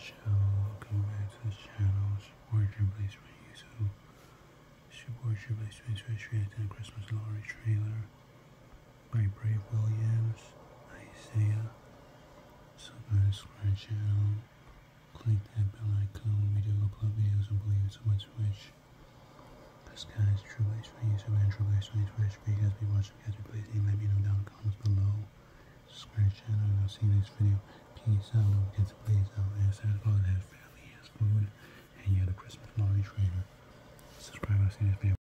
welcome back to the channel. Support your place for YouTube. Support your place for reacting to Christmas Lottery trailer by Brave Williams, Isaiah. So subscribe to the channel. Click that bell icon when we do upload videos and believe it's on my Twitch. This guy is True Blaze for YouTube and True Blaze for Twitch. But you guys be watching, guys, please let me know down in the comments below. Subscribe to the channel and I'll see you next video. Peace out. Don't forget to please out. And Santa Claus has family, has food, and you have the Christmas Lottery trailer. Subscribe. I'll see you next video.